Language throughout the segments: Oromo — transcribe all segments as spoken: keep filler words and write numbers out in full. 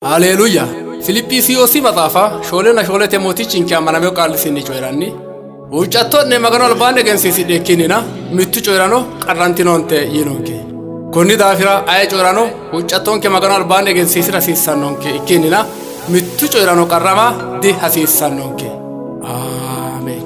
Alleluia. Filippisiyosi maxaafa shoolena shoolete mootichi amanameo qaallisinni coyiranni huuccattoonni magano albaanni egensiisidhe ikkinnina mittu coyirano qarrantinonte yinonke konni daafira aye coyirano huuccattonke magano albaanni egensiisira hasiissannonke ikkinnina mittu coyirano qarrama di hasiissannonke. Amen.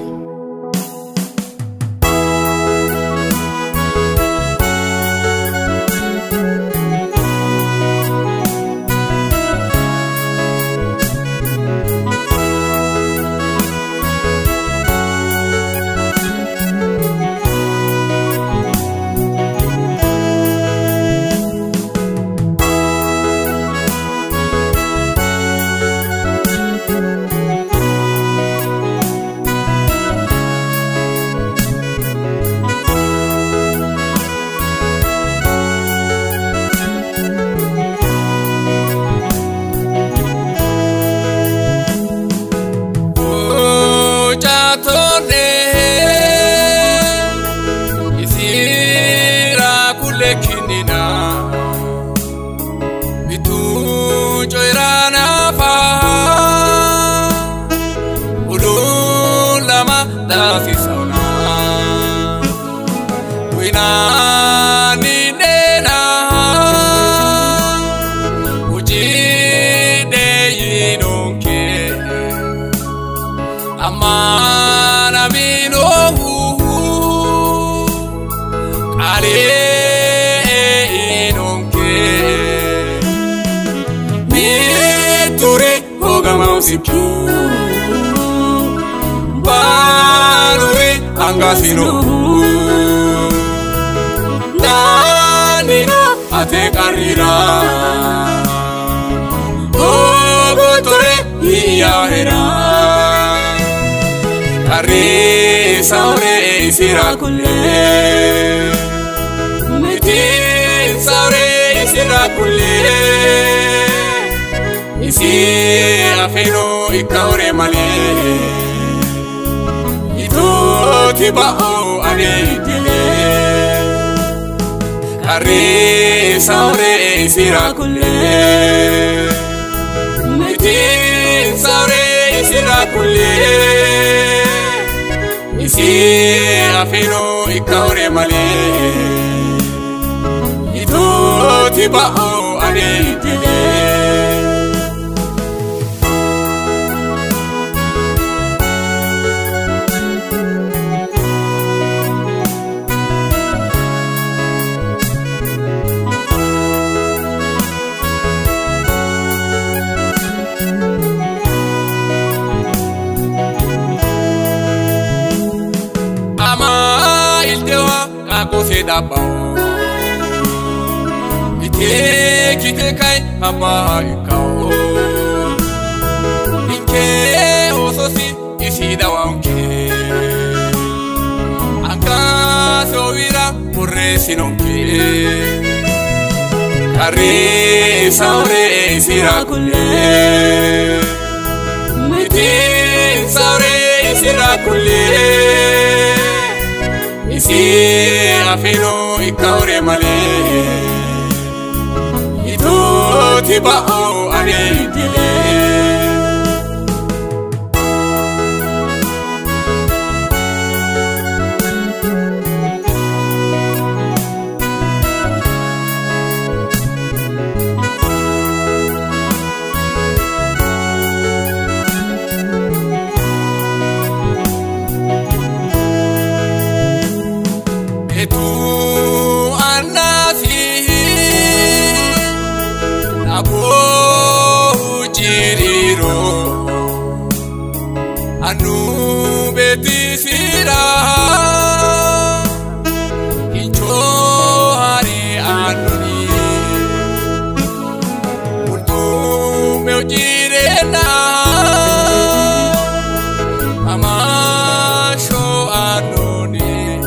Amana vino ale inonke mitore hogama usiku balure angasino nanino ate karira ogotore iyahera Arre saure isira kulle Nitin saure isira kulle Isi afeno ikaure male Ito tibao ane itile Arre saure isira kulle Nitin saure isira kulle Isi afeno ikaure male Ito tibao ane itile Kose dabao Ite kite kai ama ikao Inke ososi isi dawanke Anka sovira murre sinonke Kare saure isira kulle Nitin saure isira kulle Isi afeno ikaure male Ito tibao ane itile Anu beti sira Kincho hari anuni Untu meu jirena Amasho anuni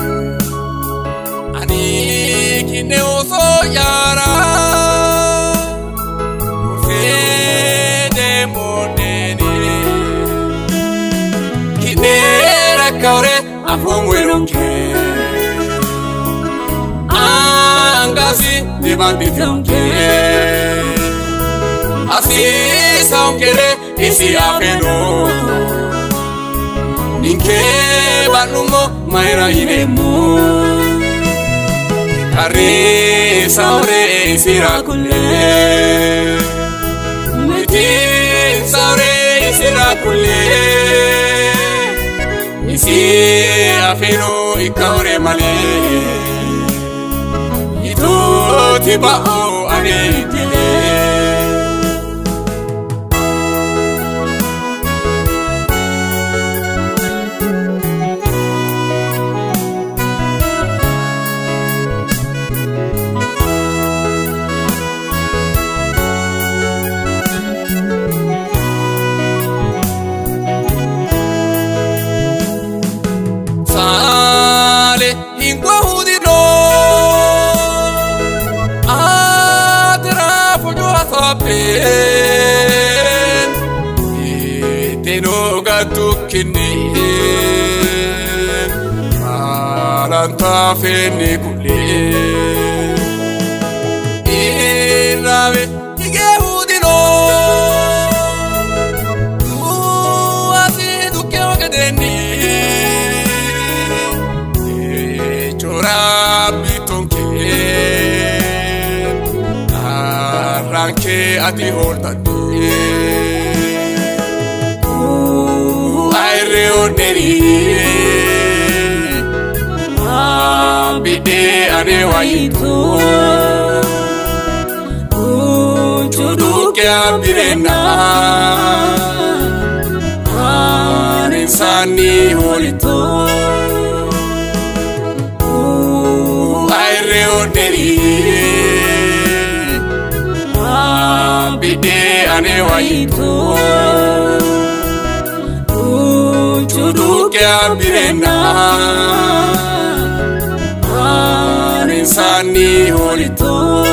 Ani kine oso yara Ufede moneni Kaure afongweronke Angasi debandifionke onkere isi afeno ninke banumo maira inemo Kare saure isira kule Miti saure isira kule Isi afeno ikaure male Itu tiba o ane dile Tenoga tukini Alanta feni kule Inawe ige udino Uati duke ogedeni Chora bitonke Arranque ati hortani Reoneri Bide ane waito Chudu kya birena Insani horito Reoneri Bide ane waito Chudu kya birena Insani horito